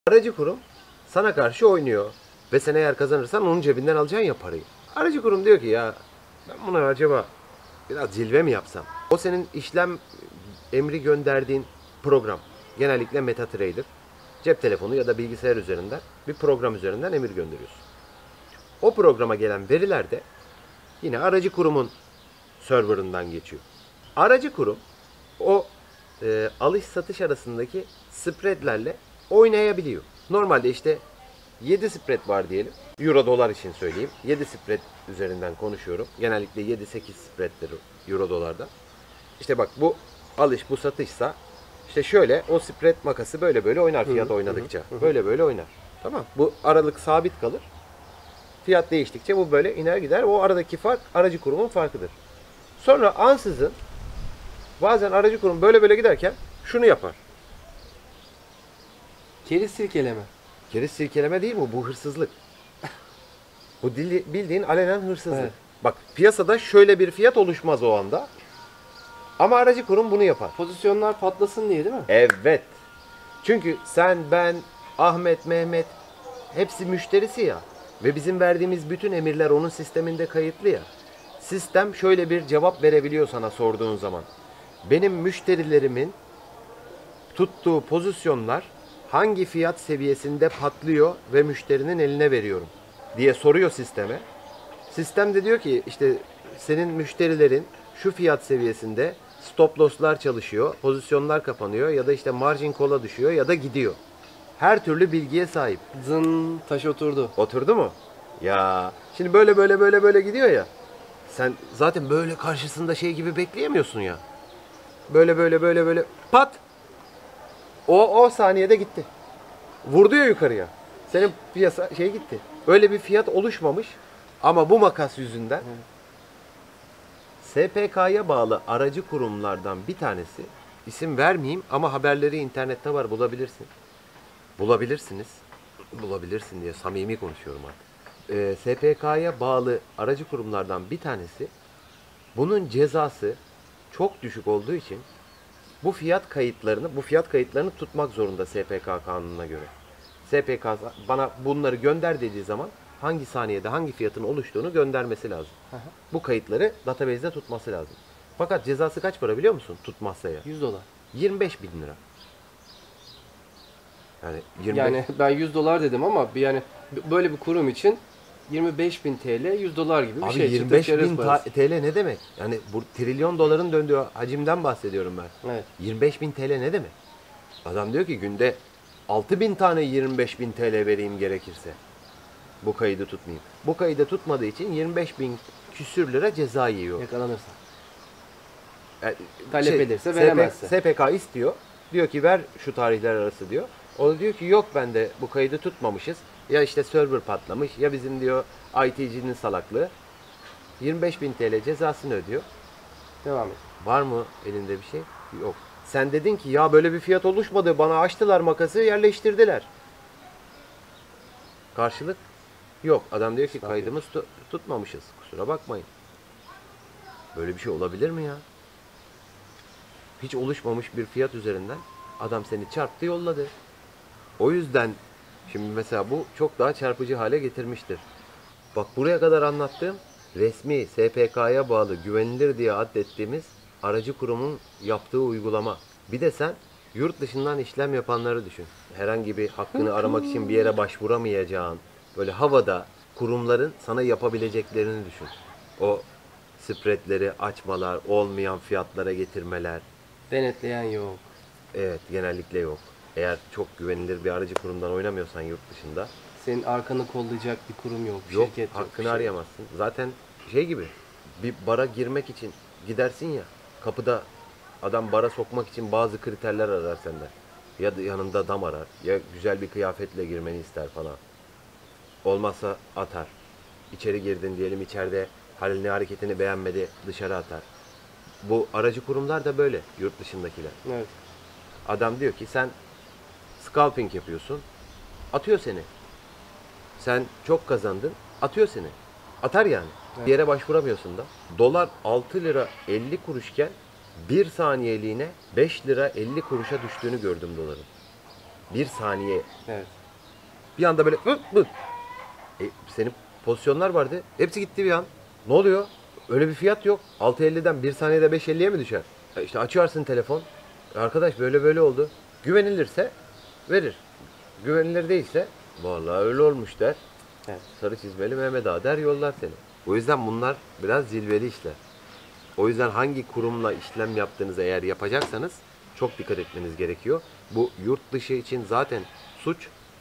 Aracı kurum sana karşı oynuyor ve sen eğer kazanırsan onun cebinden alacaksın ya parayı. Aracı kurum diyor ki ya ben buna acaba biraz cilve mi yapsam? O senin işlem emri gönderdiğin program genellikle MetaTrader. Cep telefonu ya da bilgisayar üzerinden bir program üzerinden emir gönderiyorsun. O programa gelen veriler de yine aracı kurumun serverından geçiyor. Aracı kurum o alış satış arasındaki spreadlerle oynayabiliyor. Normalde işte 7 spread var diyelim. Euro dolar için söyleyeyim. 7 spread üzerinden konuşuyorum. Genellikle 7-8 spreadler euro dolarda. İşte bak bu alış bu satışsa işte şöyle o spread makası böyle böyle oynar fiyat oynadıkça. Böyle böyle oynar. Tamam. Bu aralık sabit kalır. Fiyat değiştikçe bu böyle iner gider. O aradaki fark aracı kurumun farkıdır. Sonra ansızın bazen aracı kurum böyle böyle giderken şunu yapar. Keriz silkeleme. Keriz silkeleme değil mi? Bu hırsızlık. Bu bildiğin alenen hırsızlık. Evet. Bak piyasada şöyle bir fiyat oluşmaz o anda. Ama aracı kurum bunu yapar. Pozisyonlar patlasın diye değil mi? Evet. Çünkü sen, ben, Ahmet, Mehmet hepsi müşterisi ya. Ve bizim verdiğimiz bütün emirler onun sisteminde kayıtlı ya. Sistem şöyle bir cevap verebiliyor sana sorduğun zaman. Benim müşterilerimin tuttuğu pozisyonlar hangi fiyat seviyesinde patlıyor ve müşterinin eline veriyorum diye soruyor sisteme. Sistem de diyor ki işte senin müşterilerin şu fiyat seviyesinde stop loss'lar çalışıyor, pozisyonlar kapanıyor ya da işte margin call'a düşüyor ya da gidiyor. Her türlü bilgiye sahip. Zın taş oturdu. Oturdu mu? Ya şimdi böyle böyle böyle böyle gidiyor ya. Sen zaten böyle karşısında şey gibi bekleyemiyorsun ya. Böyle böyle böyle böyle pat. O saniyede gitti. Vurdu ya yukarıya. Senin piyasa şey gitti. Öyle bir fiyat oluşmamış ama bu makas yüzünden SPK'ya bağlı aracı kurumlardan bir tanesi, isim vermeyeyim ama haberleri internette var, bulabilirsin. Bulabilirsiniz. Bulabilirsin diye samimi konuşuyorum artık. SPK'ya bağlı aracı kurumlardan bir tanesi bunun cezası çok düşük olduğu için bu fiyat kayıtlarını tutmak zorunda SPK kanununa göre. SPK bana bunları gönder dediği zaman hangi saniyede hangi fiyatın oluştuğunu göndermesi lazım. Bu kayıtları database'de tutması lazım. Fakat cezası kaç para biliyor musun? Tutmazsa ya. $100. 25 bin lira. Yani 25 Yani ben $100 dedim ama yani böyle bir kurum için 25.000 TL $100 gibi bir Abi şey. 25 Çıtır bin çerez parası. TL ne demek? Yani bu trilyon doların döndüğü hacimden bahsediyorum ben. Evet. 25 bin TL ne demek? Adam diyor ki günde 6 bin tane 25 bin TL vereyim gerekirse. Bu kaydı tutmayayım. Bu kaydı tutmadığı için 25 bin küsür lira ceza yiyor. Yakalanırsa. Yani Talep ederse, veremezse. SPK istiyor. Diyor ki ver şu tarihler arası diyor. O da diyor ki yok bende bu kaydı tutmamışız. Ya işte server patlamış ya bizim diyor IT'cinin salaklığı. 25 bin TL cezasını ödüyor. Devam et. Var mı elinde bir şey? Yok. Sen dedin ki ya böyle bir fiyat oluşmadı. Bana açtılar makası yerleştirdiler. Karşılık yok. Adam diyor ki kaydımız tutmamışız. Kusura bakmayın. Böyle bir şey olabilir mi ya? Hiç oluşmamış bir fiyat üzerinden adam seni çarptı yolladı. O yüzden şimdi mesela bu çok daha çarpıcı hale getirmiştir. Bak buraya kadar anlattığım resmi SPK'ya bağlı güvenilir diye adettiğimiz aracı kurumun yaptığı uygulama. Bir de sen yurt dışından işlem yapanları düşün. Herhangi bir hakkını aramak için bir yere başvuramayacağın, böyle havada kurumların sana yapabileceklerini düşün. O spreadleri açmalar, olmayan fiyatlara getirmeler. Denetleyen yok. Evet, genellikle yok. Eğer çok güvenilir bir aracı kurumdan oynamıyorsan yurt dışında Senin arkanı kollayacak bir kurum yok. yok, Şirket yok. hakkını bir şey. arayamazsın. Zaten şey gibi bir bara girmek için gidersin ya, kapıda adam bara sokmak için bazı kriterler arar senden. Ya da yanında dam arar, ya güzel bir kıyafetle girmeni ister falan. Olmazsa atar. İçeri girdin diyelim, içeride halini hareketini beğenmedi, dışarı atar. Bu aracı kurumlar da böyle, yurt dışındakiler. Evet. Adam diyor ki sen scalping yapıyorsun, atıyor seni. Sen çok kazandın, atıyor seni. Atar yani. Evet. Bir yere başvuramıyorsun da. Dolar 6 lira 50 kuruşken bir saniyeliğine 5 lira 50 kuruşa düştüğünü gördüm doların. Bir saniye. Evet. Bir anda böyle hıp hıp. Senin pozisyonlar vardı. Hepsi gitti bir an. Ne oluyor? Öyle bir fiyat yok. 6.50'den bir saniyede 5.50'ye mi düşer? İşte açarsın telefon. Arkadaş böyle böyle oldu. Güvenilirse verir. Güvenilir değilse vallahi öyle olmuş der. Evet. Sarı çizmeli Mehmet Ağa der yollar seni. O yüzden bunlar biraz cilveli işler. O yüzden hangi kurumla işlem yaptığınızı eğer yapacaksanız çok dikkat etmeniz gerekiyor. Bu yurt dışı için zaten suç.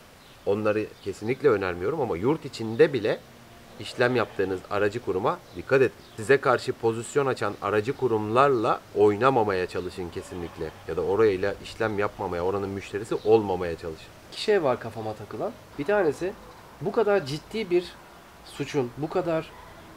Onları kesinlikle önermiyorum ama yurt içinde bile işlem yaptığınız aracı kuruma dikkat edin. Size karşı pozisyon açan aracı kurumlarla oynamamaya çalışın kesinlikle. Ya da orayla işlem yapmamaya, oranın müşterisi olmamaya çalışın. İki şey var kafama takılan. Bir tanesi bu kadar ciddi bir suçun, bu kadar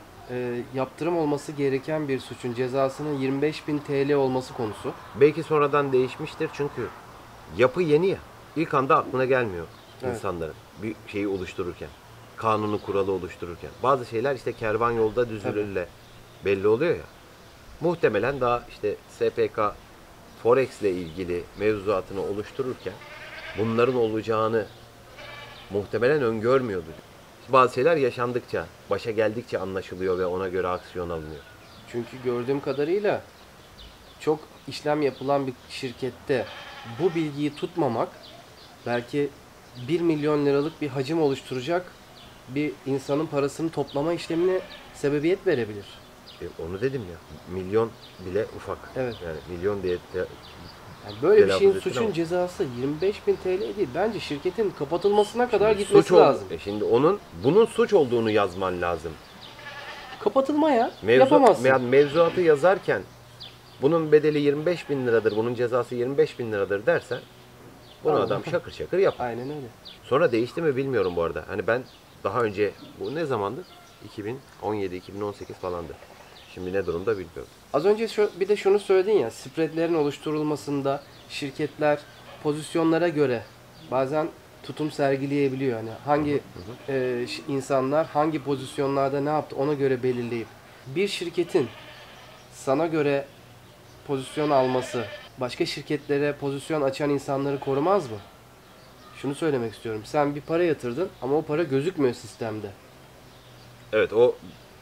yaptırım olması gereken bir suçun cezasının 25.000 TL olması konusu. Belki sonradan değişmiştir çünkü yapı yeni ya. İlk anda aklına gelmiyor Evet. insanların bir şeyi oluştururken. Kanunu kuralı oluştururken. Bazı şeyler işte kervan yolda düzülürle belli oluyor ya. Muhtemelen daha işte SPK Forex ile ilgili mevzuatını oluştururken bunların olacağını muhtemelen öngörmüyordu. Bazı şeyler yaşandıkça, başa geldikçe anlaşılıyor ve ona göre aksiyon alınıyor. Çünkü gördüğüm kadarıyla çok işlem yapılan bir şirkette bu bilgiyi tutmamak belki 1 milyon liralık bir hacim oluşturacak bir insanın parasını toplama işlemine sebebiyet verebilir. Onu dedim ya, milyon bile ufak. Evet. Yani milyon diye Yani böyle bir Telaffuz şeyin ettin suçun ama. cezası 25.000 TL değil. Bence şirketin kapatılmasına kadar suç gitmesi lazım. Şimdi bunun suç olduğunu yazman lazım. Kapatılma ya. Yapamazsın. Yani mevzuatı yazarken bunun bedeli 25.000 liradır, bunun cezası 25.000 liradır dersen bunu Tamam. adam şakır şakır yapar. Aynen öyle. Sonra değişti mi bilmiyorum bu arada. Hani ben daha önce, bu ne zamandı? 2017-2018 falandı. Şimdi ne durumda bilmiyorum. Az önce bir de şunu söyledin ya, spreadlerin oluşturulmasında şirketler pozisyonlara göre bazen tutum sergileyebiliyor. Hani hangi insanlar hangi pozisyonlarda ne yaptı ona göre belirleyip bir şirketin sana göre pozisyon alması başka şirketlere pozisyon açan insanları korumaz mı? Şunu söylemek istiyorum. Sen bir para yatırdın ama o para gözükmüyor sistemde. Evet, o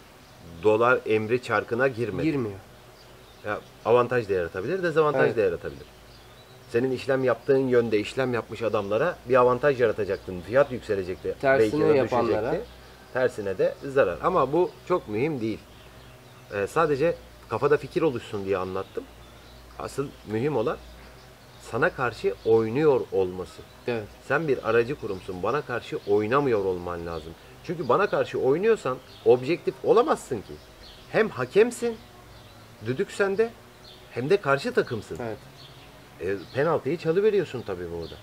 dolar emri çarkına girmedi. Girmiyor. Ya, avantaj da yaratabilir, dezavantaj Evet. da yaratabilir. Senin işlem yaptığın yönde işlem yapmış adamlara bir avantaj yaratacaktın. Fiyat yükselecekti. Tersine belki de yapanlara. düşecekti. Tersine de zarar. Ama bu çok mühim değil. Sadece kafada fikir oluşsun diye anlattım. Asıl mühim olan sana karşı oynuyor olması. Evet. Sen bir aracı kurumsun. Bana karşı oynamıyor olman lazım. Çünkü bana karşı oynuyorsan objektif olamazsın ki. Hem hakemsin, düdük sende, hem de karşı takımsın. Evet. Penaltıyı çalıveriyorsun tabii burada.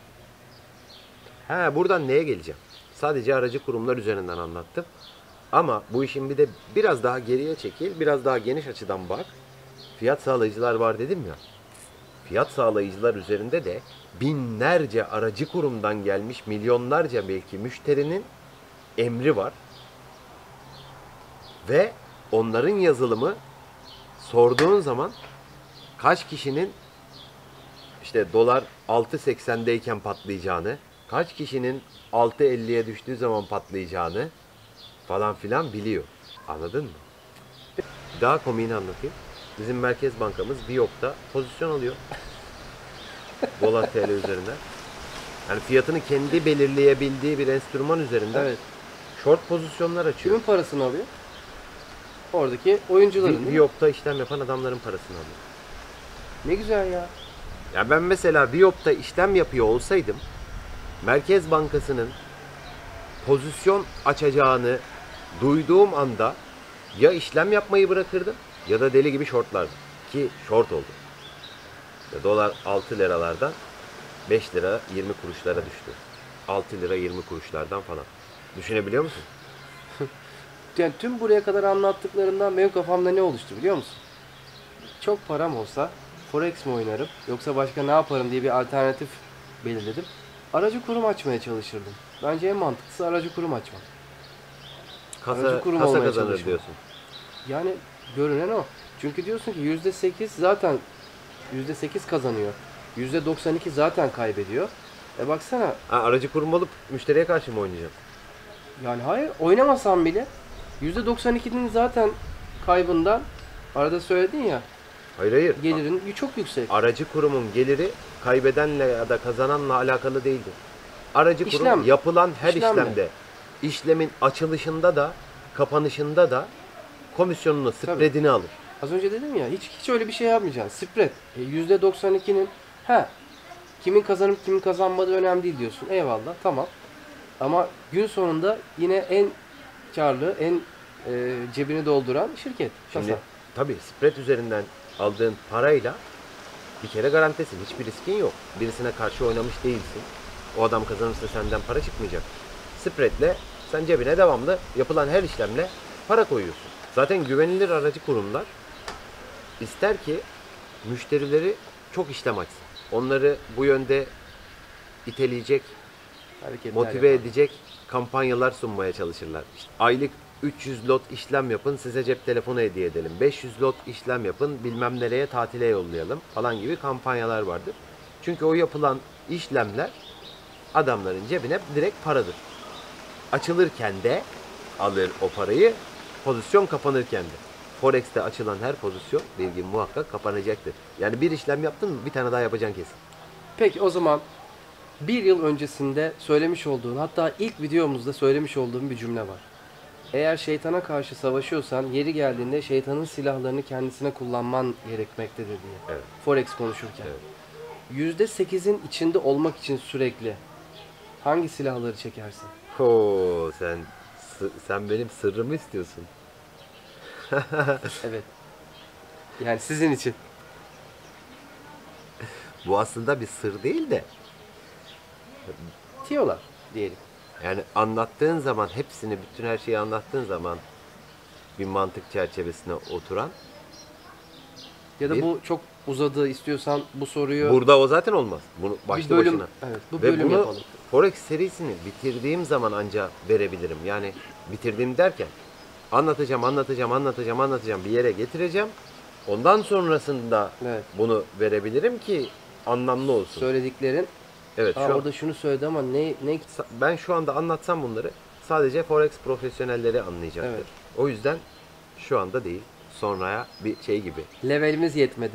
Buradan neye geleceğim? Sadece aracı kurumlar üzerinden anlattım. Ama bu işin bir de biraz daha geriye çekil, biraz daha geniş açıdan bak. Fiyat sağlayıcılar var dedim ya. Fiyat sağlayıcılar üzerinde de binlerce aracı kurumdan gelmiş milyonlarca belki müşterinin emri var. Ve onların yazılımı sorduğun zaman kaç kişinin işte dolar 6.80'deyken patlayacağını, kaç kişinin 6.50'ye düştüğü zaman patlayacağını falan filan biliyor. Anladın mı? Daha komiğini anlatayım. Bizim Merkez Bankamız Biyop'ta pozisyon alıyor. Dolar TL üzerinden. Yani fiyatını kendi belirleyebildiği bir enstrüman üzerinden Evet. short pozisyonlar açıyor. Kimin parasını alıyor? Oradaki oyuncuların değil mi? Biyop'ta işlem yapan adamların parasını alıyor. Ne güzel ya. Ya ben mesela Biyop'ta işlem yapıyor olsaydım Merkez Bankası'nın pozisyon açacağını duyduğum anda ya işlem yapmayı bırakırdım ya da deli gibi shortlardım. Ki short oldu. Ya dolar 6 liralardan 5 lira 20 kuruşlara düştü. 6 lira 20 kuruşlardan falan. Düşünebiliyor musun? Yani tüm buraya kadar anlattıklarından benim kafamda ne oluştu biliyor musun? Çok param olsa Forex mi oynarım yoksa başka ne yaparım diye bir alternatif belirledim. Aracı kurum açmaya çalışırdım. Bence en mantıklısı aracı kurum açmak. Aracı kurum Kasa olmaya kazanır çalışmak. diyorsun. Yani görünen o. Çünkü diyorsun ki %8 zaten %8 kazanıyor. %92 zaten kaybediyor. Baksana. Ha, aracı kurum olup müşteriye karşı mı oynayacağım? Yani hayır, oynamasan bile %92'nin zaten kaybından, arada söyledin ya, Hayır hayır. gelirin çok yüksek. Aracı kurumun geliri kaybedenle ya da kazananla alakalı değildir. Aracı kurum İşlem. yapılan her İşlemle. işlemde, işlemin açılışında da kapanışında da komisyonunu, spreadini alır. Az önce dedim ya, hiç öyle bir şey yapmayacaksın. Spread. %92'nin kimin kazanıp kimin kazanmadığı önemli değil diyorsun. Eyvallah, tamam. Ama gün sonunda yine en karlı, en cebini dolduran şirket. Şimdi Kasa. tabii spread üzerinden aldığın parayla bir kere garantisin. Hiçbir riskin yok. Birisine karşı oynamış değilsin. O adam kazanırsa senden para çıkmayacak. Spread'le sen cebine devamlı yapılan her işlemle para koyuyorsun. Zaten güvenilir aracı kurumlar ister ki müşterileri çok işlem açsın. Onları bu yönde iteleyecek, Hareketler motive yapan. edecek kampanyalar sunmaya çalışırlar. İşte aylık 300 lot işlem yapın, size cep telefonu hediye edelim. 500 lot işlem yapın, bilmem nereye tatile yollayalım falan gibi kampanyalar vardır. Çünkü o yapılan işlemler adamların cebine direkt paradır. Açılırken de alır o parayı, pozisyon kapanırken de. Forex'te açılan her pozisyon bir gün muhakkak kapanacaktır. Yani bir işlem yaptın mı bir tane daha yapacaksın kesin. Peki o zaman bir yıl öncesinde söylemiş olduğun, hatta ilk videomuzda söylemiş olduğum bir cümle var. Eğer şeytana karşı savaşıyorsan yeri geldiğinde şeytanın silahlarını kendisine kullanman gerekmektedir diye. Evet. Forex konuşurken. Evet. %8'in içinde olmak için sürekli hangi silahları çekersin? Oo, sen benim sırrımı istiyorsun. Evet. Yani sizin için. Bu aslında bir sır değil de Tiyolar diyelim. yani anlattığın zaman hepsini, bütün her şeyi anlattığın zaman bir mantık çerçevesine oturan Ya da Bir- bu çok uzadı, istiyorsan bu soruyu burada o zaten olmaz. Bunu başlı bir bölüm, başına. evet, bu Ve bölüm bunu yapalım. Forex serisini bitirdiğim zaman anca verebilirim. Yani bitirdiğim derken anlatacağım bir yere getireceğim. Ondan sonrasında Evet. bunu verebilirim ki anlamlı olsun. Söylediklerin. Evet, şu an Orada şunu söyledi ama ne ben şu anda anlatsam bunları sadece Forex profesyonelleri anlayacaktır. Evet. O yüzden şu anda değil, sonraya bir şey gibi. levelimiz yetmedi.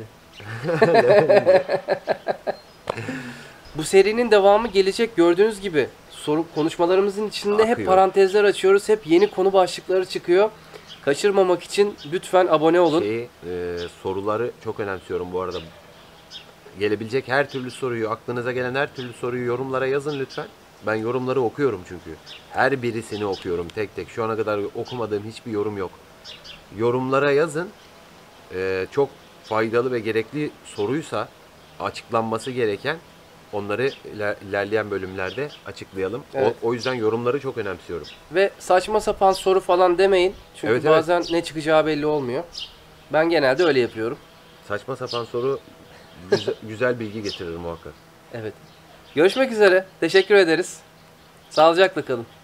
Bu serinin devamı gelecek, gördüğünüz gibi. Konuşmalarımızın içinde hep Akıyor. parantezler açıyoruz. Hep yeni konu başlıkları çıkıyor. Kaçırmamak için lütfen abone olun. Soruları çok önemsiyorum bu arada. Gelebilecek her türlü soruyu, aklınıza gelen her türlü soruyu yorumlara yazın lütfen. Ben yorumları okuyorum çünkü. Her birisini okuyorum tek tek. Şu ana kadar okumadığım hiçbir yorum yok. Yorumlara yazın. Çok faydalı ve gerekli soruysa açıklanması gereken onları ilerleyen bölümlerde açıklayalım. Evet. O yüzden yorumları çok önemsiyorum. Ve saçma sapan soru falan demeyin. Çünkü Evet, evet. bazen ne çıkacağı belli olmuyor. Ben genelde öyle yapıyorum. Saçma sapan soru güzel bilgi getirir muhakkak. Evet. Görüşmek üzere. Teşekkür ederiz. Sağlıcakla kalın.